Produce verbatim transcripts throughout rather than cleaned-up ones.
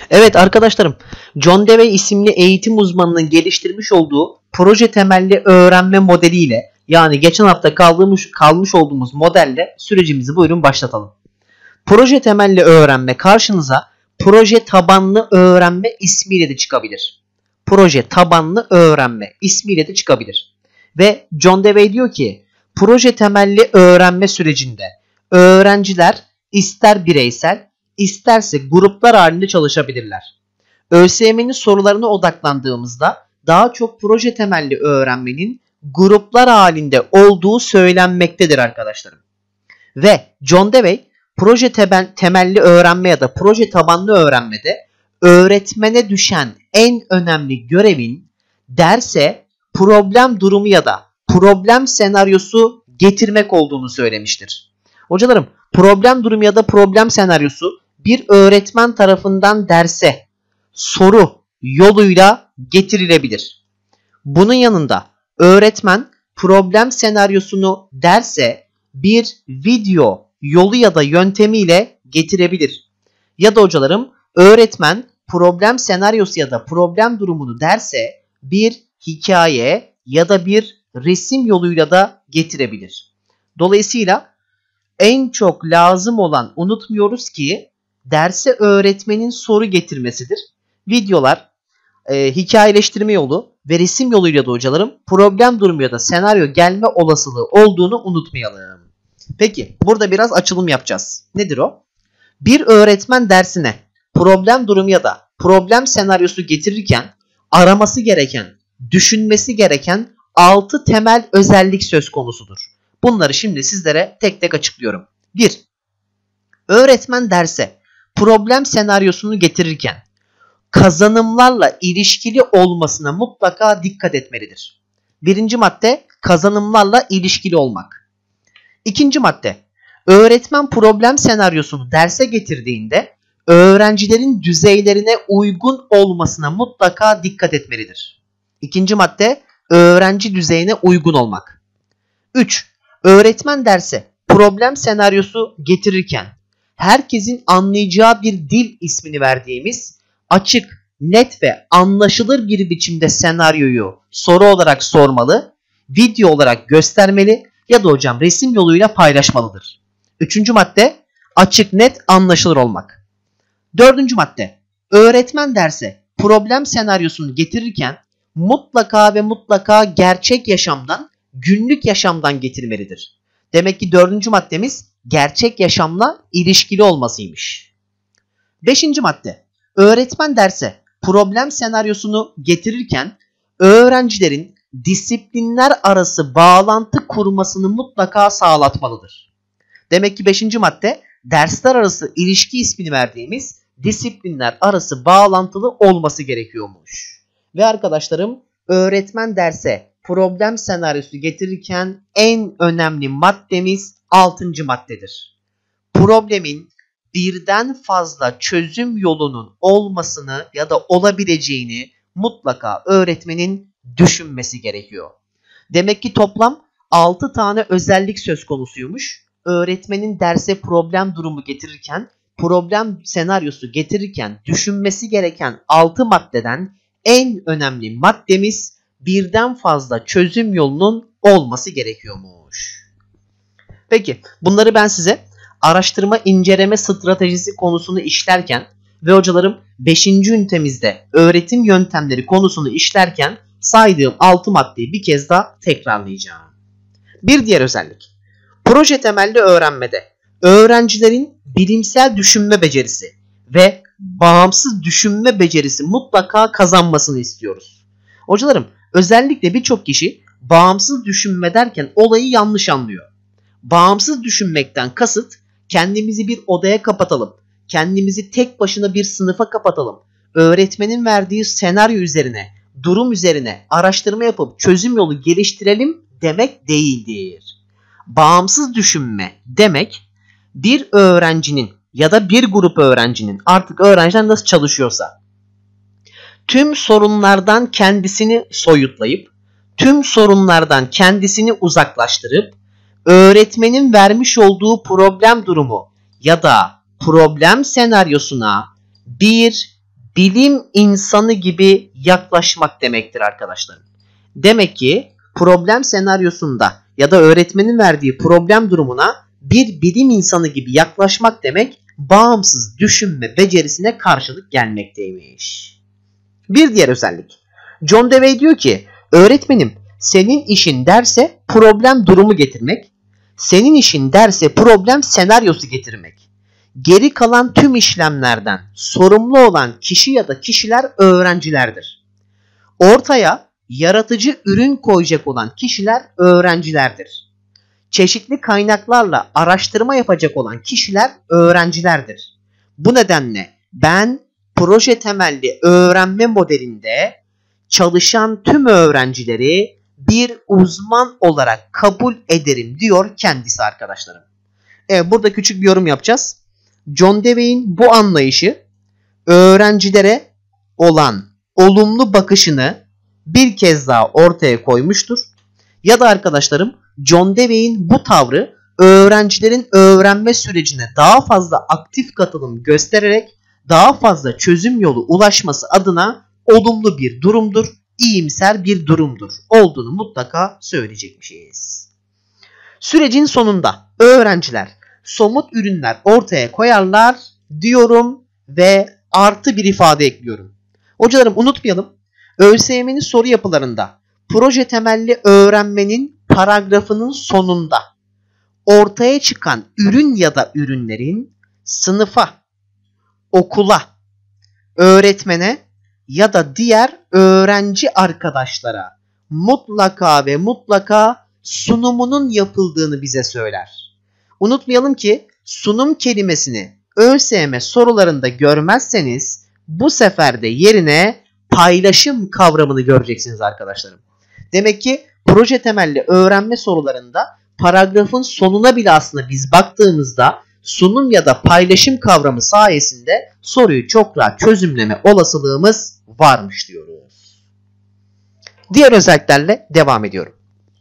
Evet arkadaşlarım, John Dewey isimli eğitim uzmanının geliştirmiş olduğu proje temelli öğrenme modeliyle, yani geçen hafta kalmış, kalmış olduğumuz modelle sürecimizi buyurun başlatalım. Proje temelli öğrenme karşınıza proje tabanlı öğrenme ismiyle de çıkabilir. Proje tabanlı öğrenme ismiyle de çıkabilir. Ve John Dewey diyor ki, proje temelli öğrenme sürecinde öğrenciler ister bireysel, isterse gruplar halinde çalışabilirler. ÖSYM'nin sorularına odaklandığımızda daha çok proje temelli öğrenmenin gruplar halinde olduğu söylenmektedir arkadaşlarım. Ve John Dewey proje temelli öğrenme ya da proje tabanlı öğrenmede öğretmene düşen en önemli görevin derse problem durumu ya da problem senaryosu getirmek olduğunu söylemiştir. Hocalarım, problem durumu ya da problem senaryosu bir öğretmen tarafından derse soru yoluyla getirilebilir. Bunun yanında öğretmen problem senaryosunu derse bir video yolu ya da yöntemiyle getirebilir. Ya da hocalarım, öğretmen problem senaryosu ya da problem durumunu derse bir hikaye ya da bir resim yoluyla da getirebilir. Dolayısıyla en çok lazım olan, unutmuyoruz ki, derse öğretmenin soru getirmesidir. Videolar, e, hikayeleştirme yolu ve resim yoluyla da hocalarım problem durumu ya da senaryo gelme olasılığı olduğunu unutmayalım. Peki burada biraz açılım yapacağız. Nedir o? Bir öğretmen dersine problem durumu ya da problem senaryosu getirirken araması gereken, düşünmesi gereken altı temel özellik söz konusudur. Bunları şimdi sizlere tek tek açıklıyorum. bir. Öğretmen derse problem senaryosunu getirirken kazanımlarla ilişkili olmasına mutlaka dikkat etmelidir. Birinci madde, kazanımlarla ilişkili olmak. İkinci madde, öğretmen problem senaryosunu derse getirdiğinde öğrencilerin düzeylerine uygun olmasına mutlaka dikkat etmelidir. İkinci madde, öğrenci düzeyine uygun olmak. üç. Öğretmen derse problem senaryosu getirirken herkesin anlayacağı bir dil ismini verdiğimiz açık, net ve anlaşılır bir biçimde senaryoyu soru olarak sormalı, video olarak göstermeli ya da hocam resim yoluyla paylaşmalıdır. Üçüncü madde, açık, net, anlaşılır olmak. Dördüncü madde, öğretmen derse problem senaryosunu getirirken mutlaka ve mutlaka gerçek yaşamdan, günlük yaşamdan getirmelidir. Demek ki dördüncü maddemiz gerçek yaşamla ilişkili olmasıymış. Beşinci madde, öğretmen derse problem senaryosunu getirirken öğrencilerin disiplinler arası bağlantı kurmasını mutlaka sağlatmalıdır. Demek ki beşinci madde, dersler arası ilişki ismini verdiğimiz disiplinler arası bağlantılı olması gerekiyormuş. Ve arkadaşlarım, öğretmen derse problem senaryosu getirirken en önemli maddemiz altıncı maddedir. Problemin birden fazla çözüm yolunun olmasını ya da olabileceğini mutlaka öğretmenin düşünmesi gerekiyor. Demek ki toplam altı tane özellik söz konusuymuş. Öğretmenin derse problem durumu getirirken, problem senaryosu getirirken düşünmesi gereken altı maddeden en önemli maddemiz birden fazla çözüm yolunun olması gerekiyormuş. Peki bunları ben size araştırma inceleme stratejisi konusunu işlerken ve hocalarım beşinci ünitemizde öğretim yöntemleri konusunu işlerken saydığım altı maddeyi bir kez daha tekrarlayacağım. Bir diğer özellik, proje temelli öğrenmede öğrencilerin bilimsel düşünme becerisi ve bağımsız düşünme becerisi mutlaka kazanmasını istiyoruz. Hocalarım, özellikle birçok kişi bağımsız düşünme derken olayı yanlış anlıyor. Bağımsız düşünmekten kasıt kendimizi bir odaya kapatalım, kendimizi tek başına bir sınıfa kapatalım, öğretmenin verdiği senaryo üzerine, durum üzerine araştırma yapıp çözüm yolu geliştirelim demek değildir. Bağımsız düşünme demek, bir öğrencinin ya da bir grup öğrencinin, artık öğrenciler nasıl çalışıyorsa, tüm sorunlardan kendisini soyutlayıp, tüm sorunlardan kendisini uzaklaştırıp, öğretmenin vermiş olduğu problem durumu ya da problem senaryosuna bir bilim insanı gibi yaklaşmak demektir arkadaşlarım. Demek ki problem senaryosunda ya da öğretmenin verdiği problem durumuna bir bilim insanı gibi yaklaşmak demek bağımsız düşünme becerisine karşılık gelmekteymiş. Bir diğer özellik. John Dewey diyor ki öğretmenim senin işin derse problem durumu getirmek, senin işin derse problem senaryosu getirmek. Geri kalan tüm işlemlerden sorumlu olan kişi ya da kişiler öğrencilerdir. Ortaya yaratıcı ürün koyacak olan kişiler öğrencilerdir. Çeşitli kaynaklarla araştırma yapacak olan kişiler öğrencilerdir. Bu nedenle ben proje temelli öğrenme modelinde çalışan tüm öğrencileri bir uzman olarak kabul ederim diyor kendisi arkadaşlarım. Evet, burada küçük bir yorum yapacağız. John Dewey'in bu anlayışı öğrencilere olan olumlu bakışını bir kez daha ortaya koymuştur. Ya da arkadaşlarım John Dewey'in bu tavrı öğrencilerin öğrenme sürecine daha fazla aktif katılım göstererek daha fazla çözüm yolu ulaşması adına olumlu bir durumdur, iyimser bir durumdur olduğunu mutlaka söyleyecekmişiz. Sürecin sonunda öğrenciler somut ürünler ortaya koyarlar diyorum ve artı bir ifade ekliyorum. Hocalarım unutmayalım, ÖSYM'nin soru yapılarında proje temelli öğrenmenin paragrafının sonunda ortaya çıkan ürün ya da ürünlerin sınıfa, okula, öğretmene ya da diğer öğrenci arkadaşlara mutlaka ve mutlaka sunumunun yapıldığını bize söyler. Unutmayalım ki sunum kelimesini ÖSYM sorularında görmezseniz bu sefer de yerine paylaşım kavramını göreceksiniz arkadaşlarım. Demek ki proje temelli öğrenme sorularında paragrafın sonuna bile aslında biz baktığımızda sunum ya da paylaşım kavramı sayesinde soruyu çok rahat çözümleme olasılığımız varmış diyoruz. Diğer özelliklerle devam ediyorum.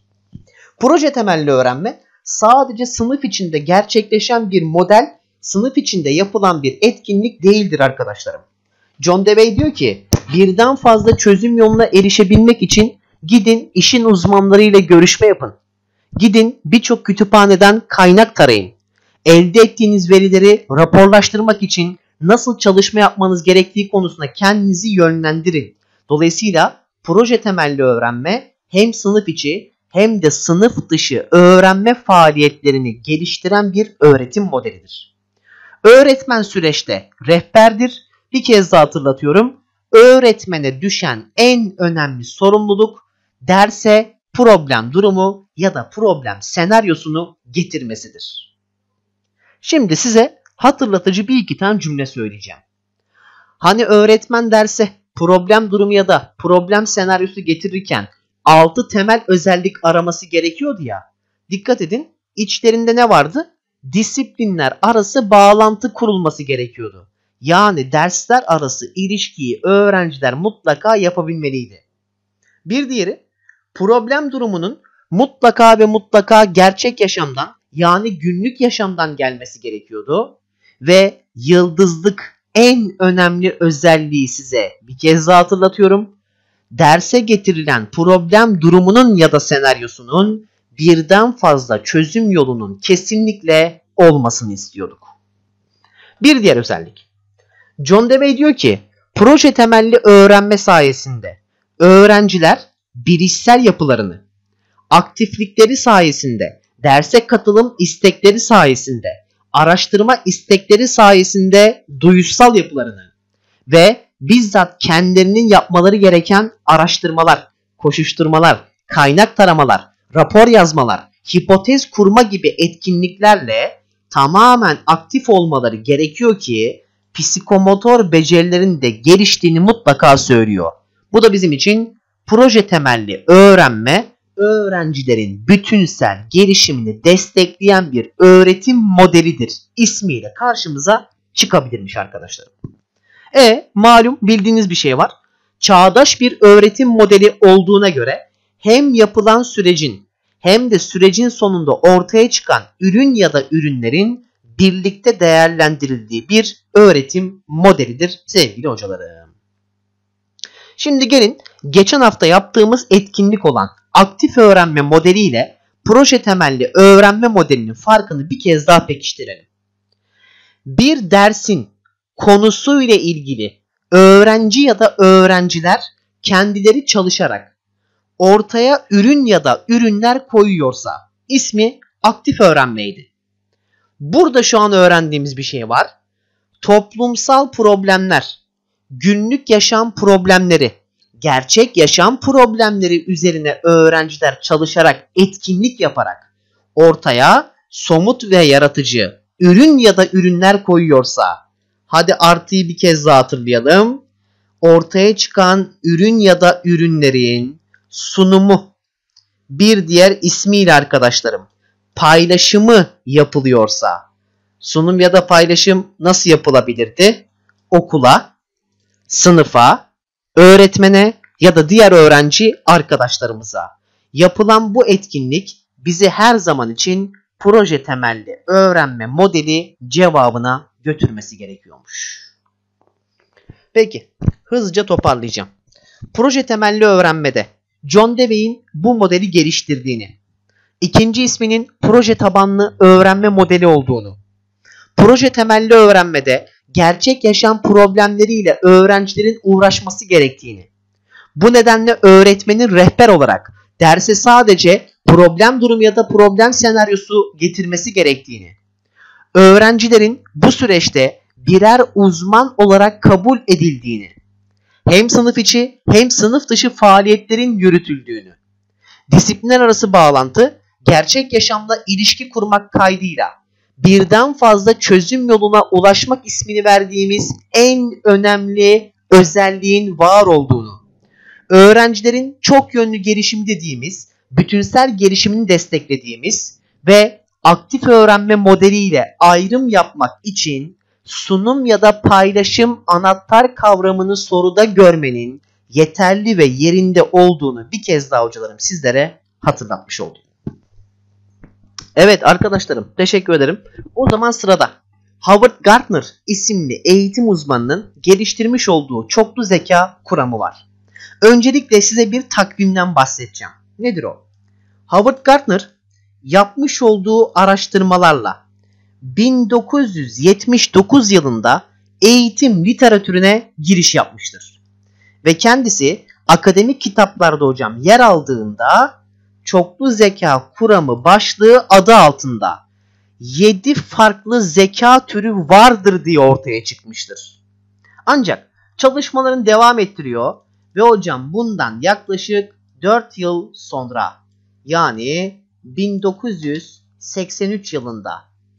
Proje temelli öğrenme sadece sınıf içinde gerçekleşen bir model, sınıf içinde yapılan bir etkinlik değildir arkadaşlarım. John Dewey diyor ki birden fazla çözüm yoluna erişebilmek için gidin işin uzmanlarıyla görüşme yapın. Gidin birçok kütüphaneden kaynak tarayın. Elde ettiğiniz verileri raporlaştırmak için nasıl çalışma yapmanız gerektiği konusunda kendinizi yönlendirin. Dolayısıyla proje temelli öğrenme hem sınıf içi hem de sınıf dışı öğrenme faaliyetlerini geliştiren bir öğretim modelidir. Öğretmen süreçte rehberdir. Bir kez daha hatırlatıyorum. Öğretmene düşen en önemli sorumluluk derse problem durumu ya da problem senaryosunu getirmesidir. Şimdi size hatırlatıcı bir iki tane cümle söyleyeceğim. Hani öğretmen derse problem durumu ya da problem senaryosu getirirken altı temel özellik araması gerekiyordu ya. Dikkat edin, içlerinde ne vardı? Disiplinler arası bağlantı kurulması gerekiyordu. Yani dersler arası ilişkiyi öğrenciler mutlaka yapabilmeliydi. Bir diğeri, problem durumunun mutlaka ve mutlaka gerçek yaşamdan yani günlük yaşamdan gelmesi gerekiyordu. Ve yıldızlık en önemli özelliği size bir kez daha hatırlatıyorum. Derse getirilen problem durumunun ya da senaryosunun birden fazla çözüm yolunun kesinlikle olmasını istiyorduk. Bir diğer özellik. John Dewey diyor ki proje temelli öğrenme sayesinde öğrenciler bilişsel yapılarını, aktiflikleri sayesinde, derse katılım istekleri sayesinde, araştırma istekleri sayesinde duyuşsal yapılarını ve bizzat kendilerinin yapmaları gereken araştırmalar, koşuşturmalar, kaynak taramalar, rapor yazmalar, hipotez kurma gibi etkinliklerle tamamen aktif olmaları gerekiyor ki psikomotor becerilerin de geliştiğini mutlaka söylüyor. Bu da bizim için proje temelli öğrenme, öğrencilerin bütünsel gelişimini destekleyen bir öğretim modelidir ismiyle karşımıza çıkabilirmiş arkadaşlarım. E malum bildiğiniz bir şey var. Çağdaş bir öğretim modeli olduğuna göre hem yapılan sürecin hem de sürecin sonunda ortaya çıkan ürün ya da ürünlerin birlikte değerlendirildiği bir öğretim modelidir sevgili hocalarım. Şimdi gelin geçen hafta yaptığımız etkinlik olan aktif öğrenme modeliyle proje temelli öğrenme modelinin farkını bir kez daha pekiştirelim. Bir dersin konusuyla ilgili öğrenci ya da öğrenciler kendileri çalışarak ortaya ürün ya da ürünler koyuyorsa ismi aktif öğrenmeydi. Burada şu an öğrendiğimiz bir şey var. Toplumsal problemler, günlük yaşam problemleri, gerçek yaşam problemleri üzerine öğrenciler çalışarak, etkinlik yaparak ortaya somut ve yaratıcı ürün ya da ürünler koyuyorsa, hadi artıyı bir kez daha hatırlayalım. Ortaya çıkan ürün ya da ürünlerin sunumu, bir diğer ismiyle arkadaşlarım, paylaşımı yapılıyorsa, sunum ya da paylaşım nasıl yapılabilirdi? Okula, sınıfa, öğretmene ya da diğer öğrenci arkadaşlarımıza. Yapılan bu etkinlik bizi her zaman için proje temelli öğrenme modeli cevabına götürmesi gerekiyormuş. Peki, hızlıca toparlayacağım. Proje temelli öğrenmede John Dewey'in bu modeli geliştirdiğini, ikinci isminin proje tabanlı öğrenme modeli olduğunu, proje temelli öğrenmede gerçek yaşam problemleriyle öğrencilerin uğraşması gerektiğini, bu nedenle öğretmenin rehber olarak derse sadece problem durumu ya da problem senaryosu getirmesi gerektiğini, öğrencilerin bu süreçte birer uzman olarak kabul edildiğini, hem sınıf içi hem sınıf dışı faaliyetlerin yürütüldüğünü, disiplinler arası bağlantı, gerçek yaşamla ilişki kurmak kaydıyla birden fazla çözüm yoluna ulaşmak ismini verdiğimiz en önemli özelliğin var olduğunu, öğrencilerin çok yönlü gelişim dediğimiz, bütünsel gelişimini desteklediğimiz ve aktif öğrenme modeliyle ayrım yapmak için sunum ya da paylaşım anahtar kavramını soruda görmenin yeterli ve yerinde olduğunu bir kez daha hocalarım sizlere hatırlatmış oldum. Evet arkadaşlarım, teşekkür ederim. O zaman sırada Howard Gardner isimli eğitim uzmanının geliştirmiş olduğu çoklu zeka kuramı var. Öncelikle size bir takvimden bahsedeceğim. Nedir o? Howard Gardner yapmış olduğu araştırmalarla bin dokuz yüz yetmiş dokuz yılında eğitim literatürüne giriş yapmıştır. Ve kendisi akademik kitaplarda hocam yer aldığında çoklu zeka kuramı başlığı adı altında yedi farklı zeka türü vardır diye ortaya çıkmıştır. Ancak çalışmalarını devam ettiriyor ve hocam bundan yaklaşık dört yıl sonra yani bin dokuz yüz seksen üç yılında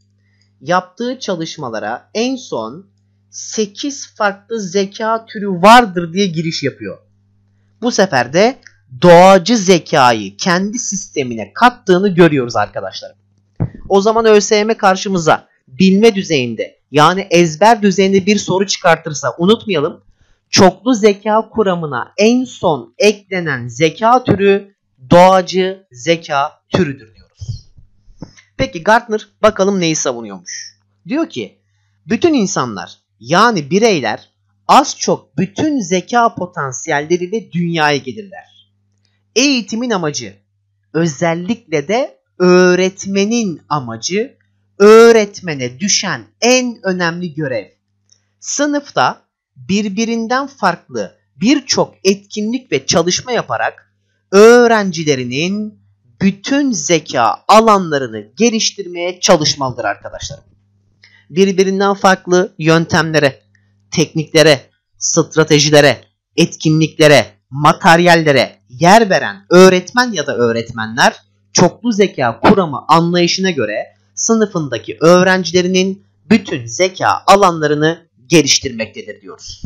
yaptığı çalışmalara en son sekiz farklı zeka türü vardır diye giriş yapıyor. Bu sefer de doğacı zekayı kendi sistemine kattığını görüyoruz arkadaşlar. O zaman ÖSYM karşımıza bilme düzeyinde yani ezber düzeyinde bir soru çıkartırsa unutmayalım. Çoklu zeka kuramına en son eklenen zeka türü doğacı zeka türüdür diyoruz. Peki Gardner bakalım neyi savunuyormuş? Diyor ki bütün insanlar yani bireyler az çok bütün zeka potansiyelleriyle dünyaya gelirler. Eğitimin amacı, özellikle de öğretmenin amacı, öğretmene düşen en önemli görev. Sınıfta birbirinden farklı birçok etkinlik ve çalışma yaparak öğrencilerinin bütün zeka alanlarını geliştirmeye çalışmalıdır arkadaşlar. Birbirinden farklı yöntemlere, tekniklere, stratejilere, etkinliklere, materyallere yer veren öğretmen ya da öğretmenler çoklu zeka kuramı anlayışına göre sınıfındaki öğrencilerinin bütün zeka alanlarını geliştirmektedir diyoruz.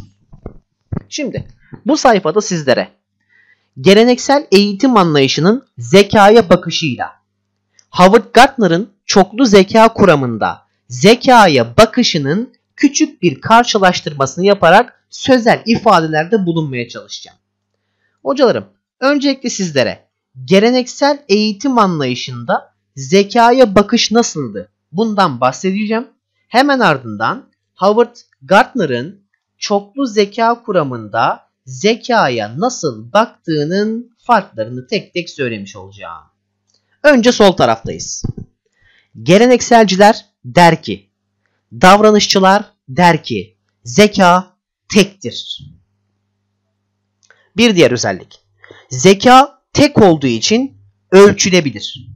Şimdi bu sayfada sizlere geleneksel eğitim anlayışının zekaya bakışıyla Howard Gardner'ın çoklu zeka kuramında zekaya bakışının küçük bir karşılaştırmasını yaparak sözel ifadelerde bulunmaya çalışacağım. Hocalarım, öncelikle sizlere geleneksel eğitim anlayışında zekaya bakış nasıldı? Bundan bahsedeceğim. Hemen ardından Howard Gardner'ın çoklu zeka kuramında zekaya nasıl baktığının farklarını tek tek söylemiş olacağım. Önce sol taraftayız. Gelenekselciler der ki, davranışçılar der ki, zeka tektir. Bir diğer özellik, zeka tek olduğu için ölçülebilir.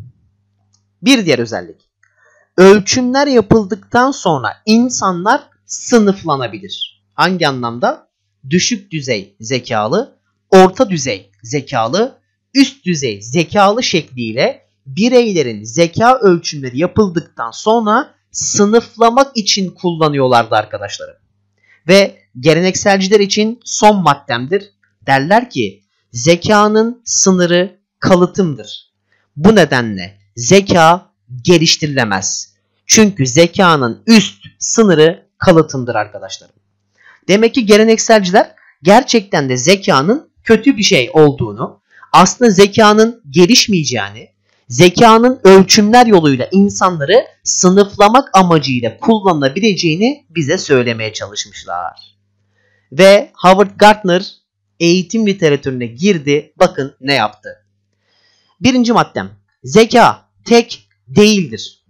Bir diğer özellik, ölçümler yapıldıktan sonra insanlar sınıflanabilir. Hangi anlamda? Düşük düzey zekalı, orta düzey zekalı, üst düzey zekalı şekliyle bireylerin zeka ölçümleri yapıldıktan sonra sınıflamak için kullanıyorlardı arkadaşlarım. Ve gelenekselciler için son maddemdir. Derler ki zekanın sınırı kalıtımdır. Bu nedenle zeka geliştirilemez. Çünkü zekanın üst sınırı kalıtımdır arkadaşlarım. Demek ki gelenekselciler gerçekten de zekanın kötü bir şey olduğunu, aslında zekanın gelişmeyeceğini, zekanın ölçümler yoluyla insanları sınıflamak amacıyla kullanılabileceğini bize söylemeye çalışmışlar. Ve Howard Gardner eğitim literatürüne girdi. Bakın ne yaptı. Birinci maddem. Zeka tek değildir.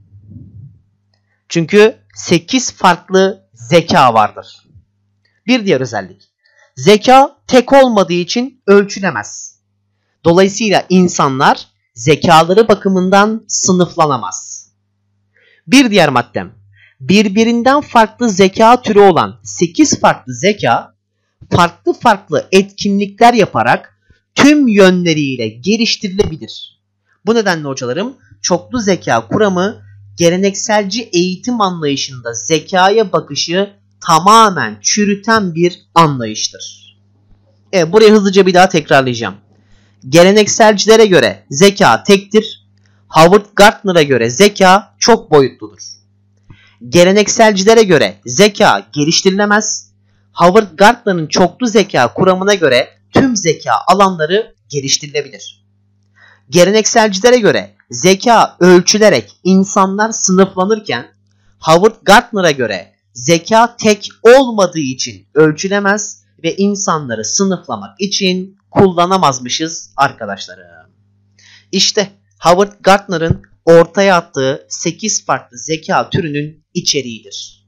Çünkü sekiz farklı zeka vardır. Bir diğer özellik. Zeka tek olmadığı için ölçülemez. Dolayısıyla insanlar zekaları bakımından sınıflanamaz. Bir diğer maddem. Birbirinden farklı zeka türü olan sekiz farklı zeka farklı farklı etkinlikler yaparak tüm yönleriyle geliştirilebilir. Bu nedenle hocalarım çoklu zeka kuramı gelenekselci eğitim anlayışında zekaya bakışı tamamen çürüten bir anlayıştır. Evet, burayı hızlıca bir daha tekrarlayacağım. Gelenekselcilere göre zeka tektir. Howard Gardner'a göre zeka çok boyutludur. Gelenekselcilere göre zeka geliştirilemez. Howard Gardner'ın çoklu zeka kuramına göre tüm zeka alanları geliştirilebilir. Gelenekselcilere göre zeka ölçülerek insanlar sınıflanırken Howard Gardner'a göre zeka tek olmadığı için ölçülemez ve insanları sınıflamak için kullanamazmışız arkadaşlarım. İşte Howard Gardner'ın ortaya attığı sekiz farklı zeka türünün içeriğidir.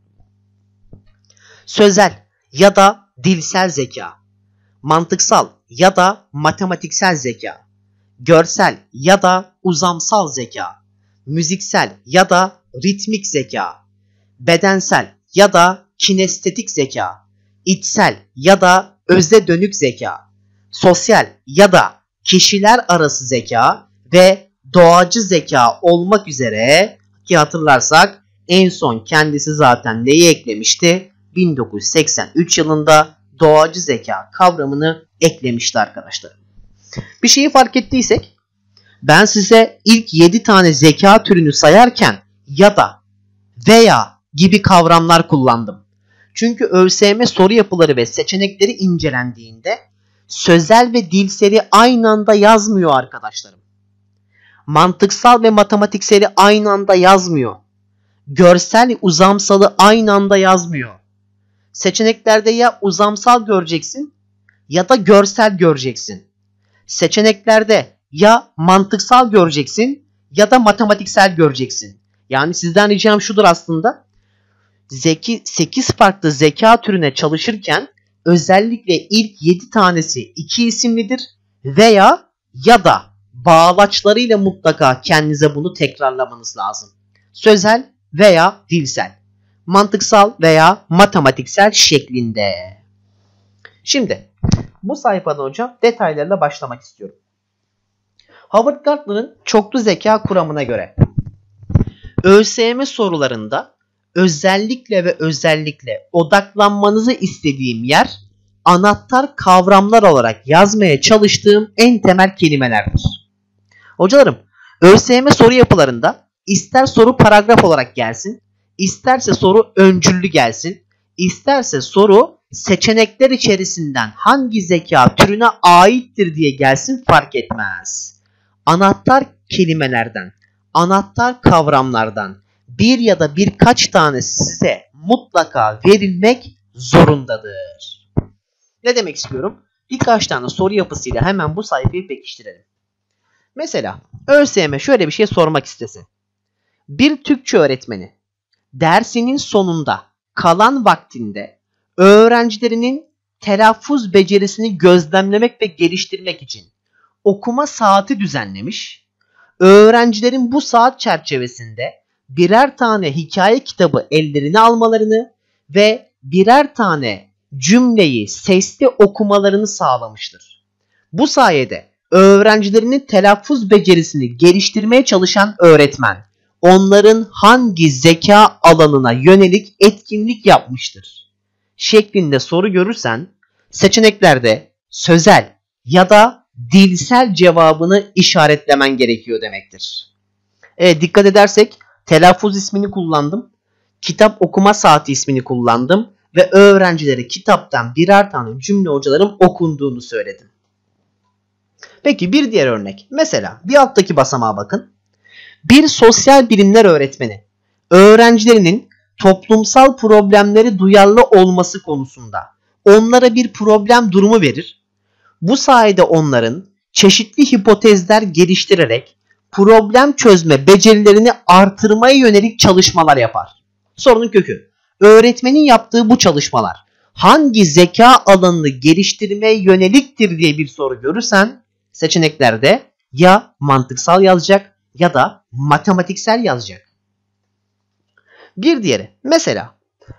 Sözel ya da dilsel zeka, mantıksal ya da matematiksel zeka, görsel ya da uzamsal zeka, müziksel ya da ritmik zeka, bedensel ya da kinestetik zeka, içsel ya da öze dönük zeka, sosyal ya da kişiler arası zeka ve doğacı zeka olmak üzere, ki hatırlarsak en son kendisi zaten neyi eklemişti? bin dokuz yüz seksen üç yılında doğacı zeka kavramını eklemişti arkadaşlar. Bir şeyi fark ettiysek, ben size ilk yedi tane zeka türünü sayarken ya da veya gibi kavramlar kullandım. Çünkü ÖSYM soru yapıları ve seçenekleri incelendiğinde sözel ve dilseli aynı anda yazmıyor arkadaşlarım. Mantıksal ve matematikseli aynı anda yazmıyor. Görsel, uzamsalı aynı anda yazmıyor. Seçeneklerde ya uzamsal göreceksin ya da görsel göreceksin. Seçeneklerde ya mantıksal göreceksin ya da matematiksel göreceksin. Yani sizden ricam şudur aslında. Zeki, sekiz farklı zeka türüne çalışırken özellikle ilk yedi tanesi iki isimlidir veya ya da bağlaçlarıyla mutlaka kendinize bunu tekrarlamanız lazım. Sözel veya dilsel, mantıksal veya matematiksel şeklinde. Şimdi bu sayfada hocam detaylarla başlamak istiyorum. Howard Gardner'ın çoklu zeka kuramına göre ÖSYM sorularında özellikle ve özellikle odaklanmanızı istediğim yer anahtar kavramlar olarak yazmaya çalıştığım en temel kelimelerdir. Hocalarım, ÖSYM soru yapılarında ister soru paragraf olarak gelsin, isterse soru öncüllü gelsin, isterse soru seçenekler içerisinden hangi zeka türüne aittir diye gelsin fark etmez. Anahtar kelimelerden, anahtar kavramlardan bir ya da birkaç tanesi size mutlaka verilmek zorundadır. Ne demek istiyorum? Birkaç tane soru yapısıyla hemen bu sayfayı pekiştirelim. Mesela ÖSYM şöyle bir şey sormak istese. Bir Türkçe öğretmeni dersinin sonunda kalan vaktinde öğrencilerinin telaffuz becerisini gözlemlemek ve geliştirmek için okuma saati düzenlemiş. Öğrencilerin bu saat çerçevesinde birer tane hikaye kitabı ellerine almalarını ve birer tane cümleyi sesli okumalarını sağlamıştır. Bu sayede öğrencilerinin telaffuz becerisini geliştirmeye çalışan öğretmen onların hangi zeka alanına yönelik etkinlik yapmıştır şeklinde soru görürsen seçeneklerde sözel ya da dilsel cevabını işaretlemen gerekiyor demektir. Evet, dikkat edersek telaffuz ismini kullandım, kitap okuma saati ismini kullandım ve öğrencilere kitaptan birer tane cümle hocalarım okunduğunu söyledim. Peki bir diğer örnek. Mesela bir alttaki basamağa bakın. Bir sosyal bilimler öğretmeni öğrencilerinin toplumsal problemleri duyarlı olması konusunda onlara bir problem durumu verir. Bu sayede onların çeşitli hipotezler geliştirerek problem çözme becerilerini artırmaya yönelik çalışmalar yapar. Sorunun kökü. Öğretmenin yaptığı bu çalışmalar hangi zeka alanını geliştirmeye yöneliktir diye bir soru görürsen seçeneklerde ya mantıksal yazacak ya da matematiksel yazacak. Bir diğeri. Mesela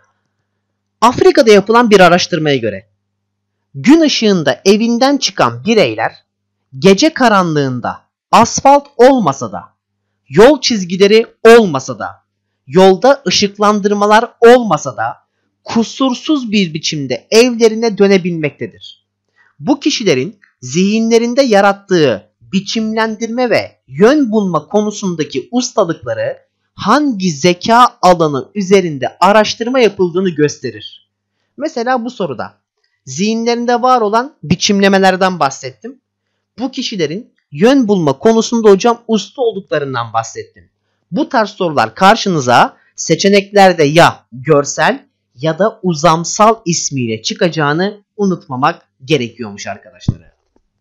Afrika'da yapılan bir araştırmaya göre gün ışığında evinden çıkan bireyler gece karanlığında asfalt olmasa da, yol çizgileri olmasa da, yolda ışıklandırmalar olmasa da kusursuz bir biçimde evlerine dönebilmektedir. Bu kişilerin zihinlerinde yarattığı biçimlendirme ve yön bulma konusundaki ustalıkları hangi zeka alanı üzerinde araştırma yapıldığını gösterir. Mesela bu soruda zihinlerinde var olan biçimlemelerden bahsettim. Bu kişilerin yön bulma konusunda hocam usta olduklarından bahsettim. Bu tarz sorular karşınıza seçeneklerde ya görsel ya da uzamsal ismiyle çıkacağını unutmamak gerekiyormuş arkadaşlar.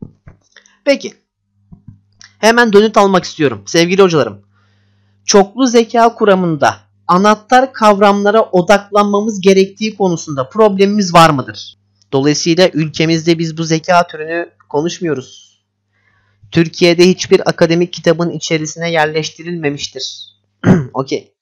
Peki. Hemen dönüt almak istiyorum sevgili hocalarım. Çoklu zeka kuramında anahtar kavramlara odaklanmamız gerektiği konusunda problemimiz var mıdır? Dolayısıyla ülkemizde biz bu zeka türünü konuşmuyoruz. Türkiye'de hiçbir akademik kitabın içerisine yerleştirilmemiştir. Okey.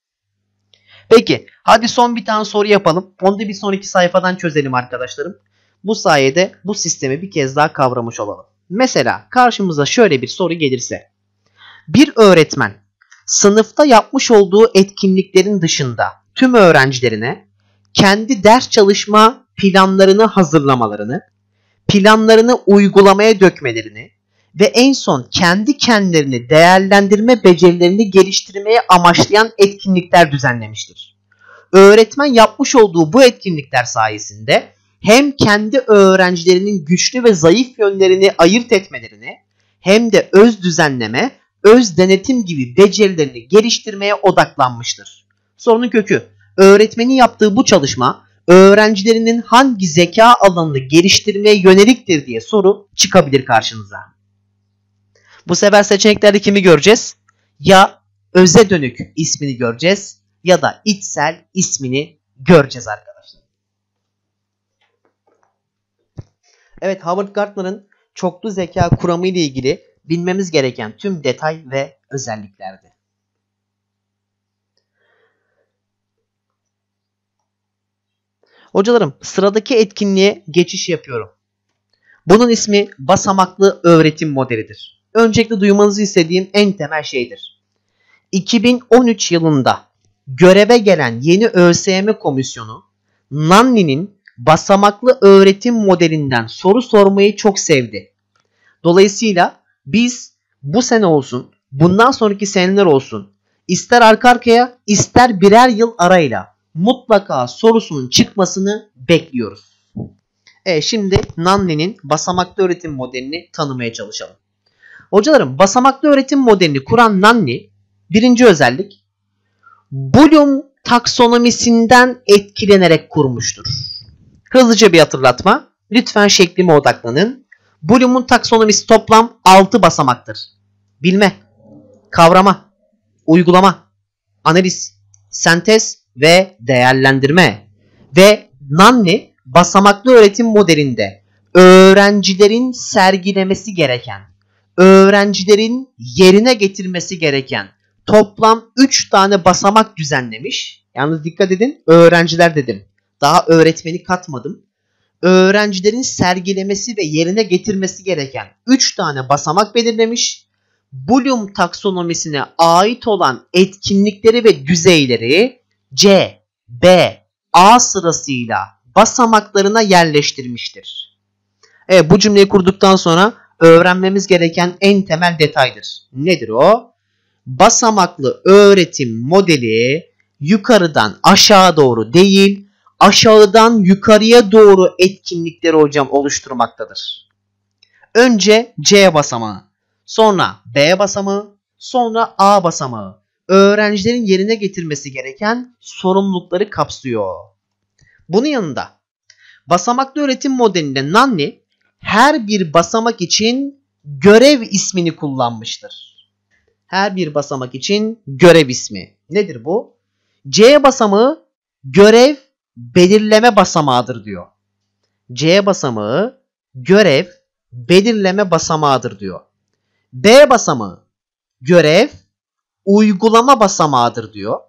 Peki hadi son bir tane soru yapalım. Onu da bir sonraki sayfadan çözelim arkadaşlarım. Bu sayede bu sistemi bir kez daha kavramış olalım. Mesela karşımıza şöyle bir soru gelirse. Bir öğretmen sınıfta yapmış olduğu etkinliklerin dışında tüm öğrencilerine kendi ders çalışma planlarını hazırlamalarını, planlarını uygulamaya dökmelerini ve en son kendi kendilerini değerlendirme becerilerini geliştirmeye amaçlayan etkinlikler düzenlemiştir. Öğretmen yapmış olduğu bu etkinlikler sayesinde hem kendi öğrencilerinin güçlü ve zayıf yönlerini ayırt etmelerini hem de öz düzenleme, öz denetim gibi becerilerini geliştirmeye odaklanmıştır. Sorunun kökü, öğretmenin yaptığı bu çalışma öğrencilerinin hangi zeka alanını geliştirmeye yöneliktir diye soru çıkabilir karşınıza. Bu sefer seçeneklerde kimi göreceğiz? Ya öze dönük ismini göreceğiz ya da içsel ismini göreceğiz arkadaşlar. Evet, Howard Gardner'ın çoklu zeka kuramı ile ilgili bilmemiz gereken tüm detay ve özelliklerdi. Hocalarım, sıradaki etkinliğe geçiş yapıyorum. Bunun ismi basamaklı öğretim modelidir. Öncelikle duymanızı istediğim en temel şeydir. iki bin on üç yılında göreve gelen yeni ÖSYM komisyonu Nanni'nin basamaklı öğretim modelinden soru sormayı çok sevdi. Dolayısıyla biz bu sene olsun, bundan sonraki seneler olsun, ister arka arkaya ister birer yıl arayla mutlaka sorusunun çıkmasını bekliyoruz. Evet, şimdi Nanni'nin basamaklı öğretim modelini tanımaya çalışalım. Hocalarım, basamaklı öğretim modelini kuran Nanni, birinci özellik, Bloom taksonomisinden etkilenerek kurmuştur. Hızlıca bir hatırlatma. Lütfen şeklime odaklanın. Bloom'un taksonomisi toplam altı basamaktır. Bilme, kavrama, uygulama, analiz, sentez ve değerlendirme. Ve Nanni basamaklı öğretim modelinde öğrencilerin sergilemesi gereken, öğrencilerin yerine getirmesi gereken toplam üç tane basamak düzenlemiş. Yalnız dikkat edin, öğrenciler dedim. Daha öğretmeni katmadım. Öğrencilerin sergilemesi ve yerine getirmesi gereken üç tane basamak belirlemiş. Bloom taksonomisine ait olan etkinlikleri ve düzeyleri C, B, A sırasıyla basamaklarına yerleştirmiştir. Evet, bu cümleyi kurduktan sonra öğrenmemiz gereken en temel detaydır. Nedir o? Basamaklı öğretim modeli yukarıdan aşağı doğru değil, aşağıdan yukarıya doğru etkinlikleri hocam oluşturmaktadır. Önce C basamağı, sonra B basamağı, sonra A basamağı öğrencilerin yerine getirmesi gereken sorumlulukları kapsıyor. Bunun yanında basamaklı öğretim modelinde Nanni her bir basamak için görev ismini kullanmıştır. Her bir basamak için görev ismi. Nedir bu? C basamağı görev belirleme basamağıdır diyor. C basamağı görev belirleme basamağıdır diyor. B basamağı görev uygulama basamağıdır diyor.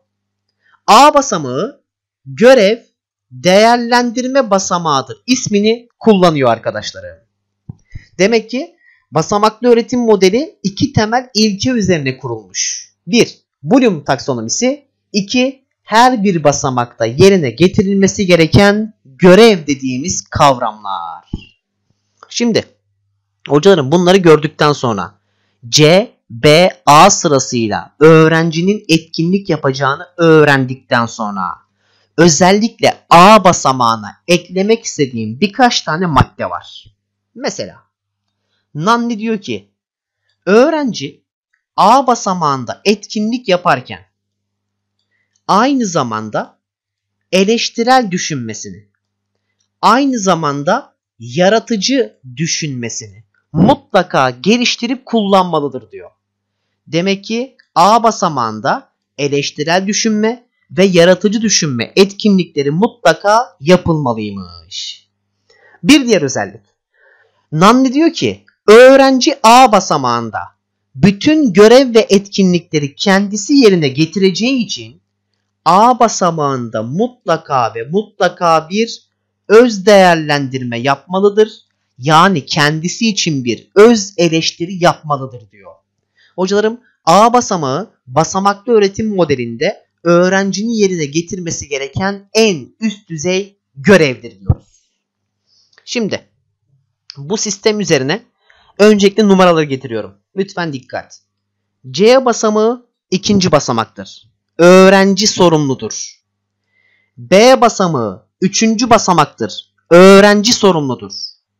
A basamağı görev değerlendirme basamağıdır ismini kullanıyor arkadaşlarım. Demek ki basamaklı öğretim modeli iki temel ilke üzerine kurulmuş. bir. Bloom taksonomisi. iki. Her bir basamakta yerine getirilmesi gereken görev dediğimiz kavramlar. Şimdi hocalarım bunları gördükten sonra C, B, A sırasıyla öğrencinin etkinlik yapacağını öğrendikten sonra özellikle A basamağına eklemek istediğim birkaç tane madde var. Mesela Nanni diyor ki öğrenci A basamağında etkinlik yaparken aynı zamanda eleştirel düşünmesini, aynı zamanda yaratıcı düşünmesini mutlaka geliştirip kullanmalıdır diyor. Demek ki A basamağında eleştirel düşünme ve yaratıcı düşünme etkinlikleri mutlaka yapılmalıymış. Bir diğer özellik. Nanni diyor ki öğrenci A basamağında bütün görev ve etkinlikleri kendisi yerine getireceği için A basamağında mutlaka ve mutlaka bir öz değerlendirme yapmalıdır. Yani kendisi için bir öz eleştiri yapmalıdır diyor. Hocalarım A basamağı basamaklı öğretim modelinde öğrencinin yerine getirmesi gereken en üst düzey görevdir diyoruz. Şimdi bu sistem üzerine öncelikle numaraları getiriyorum. Lütfen dikkat. C basamağı ikinci basamaktır. Öğrenci sorumludur. B basamağı üçüncü basamaktır. Öğrenci sorumludur.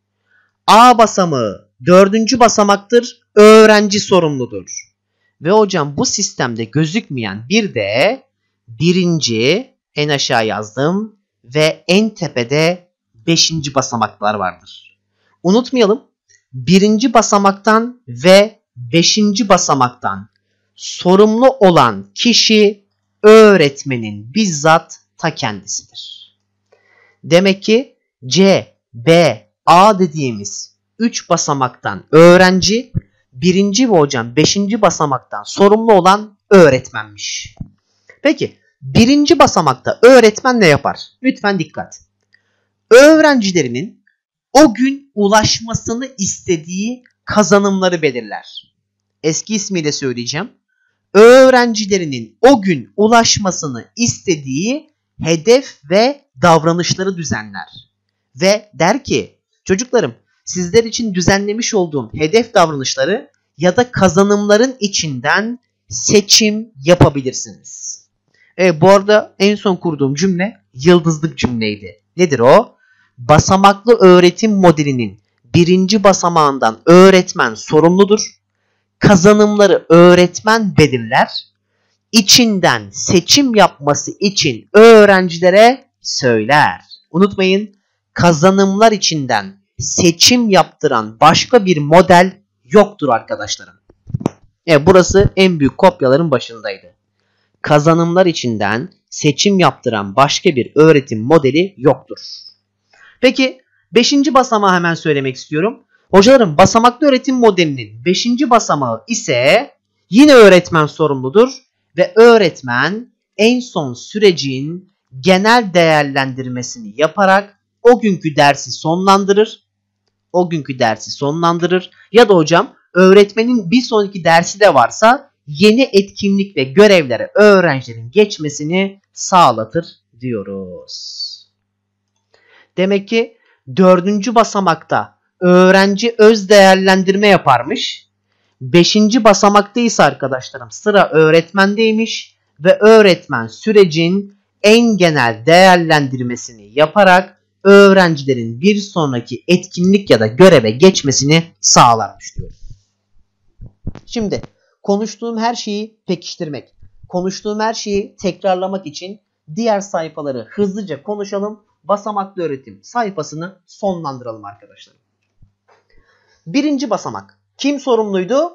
A basamağı dördüncü basamaktır. Öğrenci sorumludur. Ve hocam bu sistemde gözükmeyen bir de birinci, en aşağı yazdım ve en tepede beşinci basamaklar vardır. Unutmayalım, birinci basamaktan ve beşinci basamaktan sorumlu olan kişi öğretmenin bizzat ta kendisidir. Demek ki C, B, A dediğimiz üç basamaktan öğrenci, birinci ve hocam beşinci basamaktan sorumlu olan öğretmenmiş. Peki birinci basamakta öğretmen ne yapar? Lütfen dikkat. Öğrencilerinin o gün ulaşmasını istediği kazanımları belirler. Eski ismiyle söyleyeceğim. Öğrencilerinin o gün ulaşmasını istediği hedef ve davranışları düzenler. Ve der ki çocuklarım sizler için düzenlemiş olduğum hedef davranışları ya da kazanımların içinden seçim yapabilirsiniz. Evet, bu arada en son kurduğum cümle yıldızlık cümleydi. Nedir o? Basamaklı öğretim modelinin birinci basamağından öğretmen sorumludur. Kazanımları öğretmen belirler. içinden seçim yapması için öğrencilere söyler. Unutmayın, kazanımlar içinden seçim yaptıran başka bir model yoktur arkadaşlarım. Evet, burası en büyük kopyaların başındaydı. Kazanımlar içinden seçim yaptıran başka bir öğretim modeli yoktur. Peki beşinci basamağı hemen söylemek istiyorum. Hocalarım, basamaklı öğretim modelinin beşinci basamağı ise yine öğretmen sorumludur ve öğretmen en son sürecin genel değerlendirmesini yaparak o günkü dersi sonlandırır. O günkü dersi sonlandırır ya da hocam öğretmenin bir sonraki dersi de varsa yeni etkinlik ve görevlere öğrencilerin geçmesini sağlatır diyoruz. Demek ki dördüncü basamakta öğrenci öz değerlendirme yaparmış. Beşinci basamakta ise arkadaşlarım sıra öğretmendeymiş ve öğretmen sürecin en genel değerlendirmesini yaparak öğrencilerin bir sonraki etkinlik ya da göreve geçmesini sağlarmış diyoruz. Şimdi konuştuğum her şeyi pekiştirmek, konuştuğum her şeyi tekrarlamak için diğer sayfaları hızlıca konuşalım. Basamaklı öğretim sayfasını sonlandıralım arkadaşlar. Birinci basamak. Kim sorumluydu?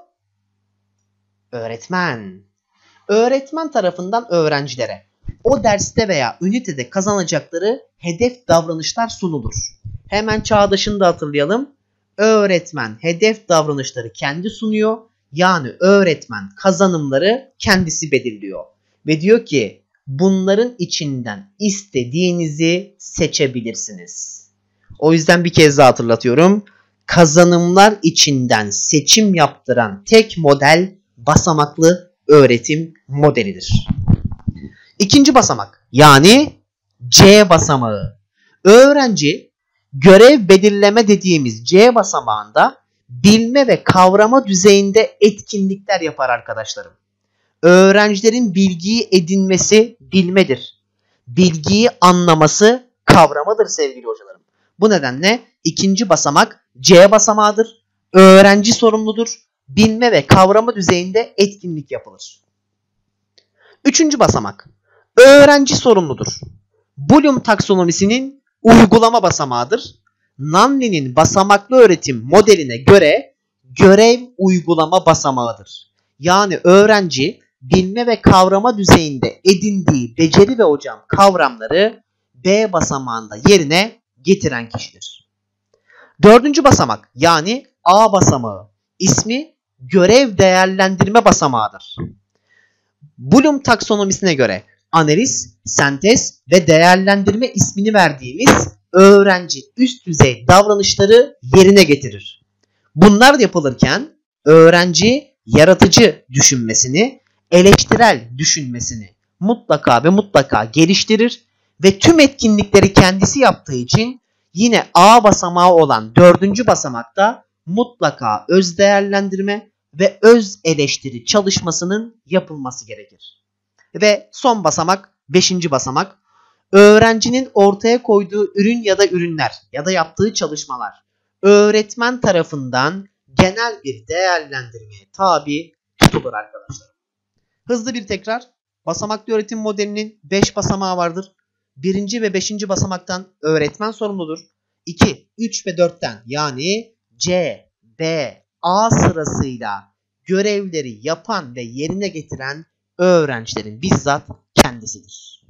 Öğretmen. Öğretmen tarafından öğrencilere o derste veya ünitede kazanacakları hedef davranışlar sunulur. Hemen çağdaşını da hatırlayalım. Öğretmen hedef davranışları kendi sunuyor. Yani öğretmen kazanımları kendisi belirliyor. Ve diyor ki bunların içinden istediğinizi seçebilirsiniz. O yüzden bir kez daha hatırlatıyorum. Kazanımlar içinden seçim yaptıran tek model basamaklı öğretim modelidir. İkinci basamak, yani C basamağı. Öğrenci görev belirleme dediğimiz C basamağında bilme ve kavrama düzeyinde etkinlikler yapar arkadaşlarım. Öğrencilerin bilgiyi edinmesi bilmedir. Bilgiyi anlaması kavramadır sevgili hocalarım. Bu nedenle ikinci basamak C basamağıdır. Öğrenci sorumludur. Bilme ve kavrama düzeyinde etkinlik yapılır. Üçüncü basamak. Öğrenci sorumludur. Bloom taksonomisinin uygulama basamağıdır. Nanli'nin basamaklı öğretim modeline göre görev uygulama basamağıdır. Yani öğrenci bilme ve kavrama düzeyinde edindiği beceri ve hocam kavramları B basamağında yerine getiren kişidir. Dördüncü basamak, yani A basamağı. İsmi görev değerlendirme basamağıdır. Bloom taksonomisine göre analiz, sentez ve değerlendirme ismini verdiğimiz öğrenci üst düzey davranışları yerine getirir. Bunlar yapılırken öğrenci yaratıcı düşünmesini, eleştirel düşünmesini mutlaka ve mutlaka geliştirir ve tüm etkinlikleri kendisi yaptığı için yine A basamağı olan dördüncü basamakta mutlaka öz değerlendirme ve öz eleştiri çalışmasının yapılması gerekir. Ve son basamak, beşinci basamak, öğrencinin ortaya koyduğu ürün ya da ürünler ya da yaptığı çalışmalar öğretmen tarafından genel bir değerlendirmeye tabi tutulur arkadaşlar. Hızlı bir tekrar. Basamaklı öğretim modelinin beş basamağı vardır. birinci ve beşinci basamaktan öğretmen sorumludur. iki, üç ve dörtten yani C, B, A sırasıyla görevleri yapan ve yerine getiren öğrencilerin bizzat kendisidir.